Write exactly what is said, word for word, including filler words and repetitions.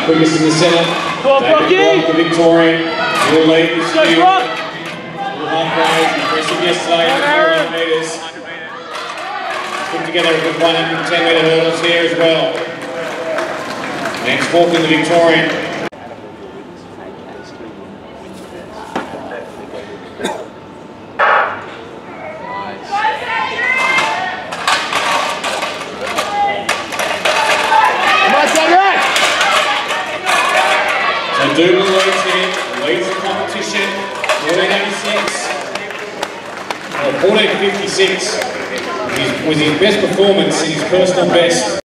quickest in the centre. David Brock, the Victorian, will lead this field. Halfway, impressive yesterday, four hundred metres. Put together a good one hundred ten metre hurdles here as well. Next Falcon, the Victorian. So Dougal leads here, leads the competition, fourteen eighty-six, or fourteen fifty-six was his best performance in his personal best.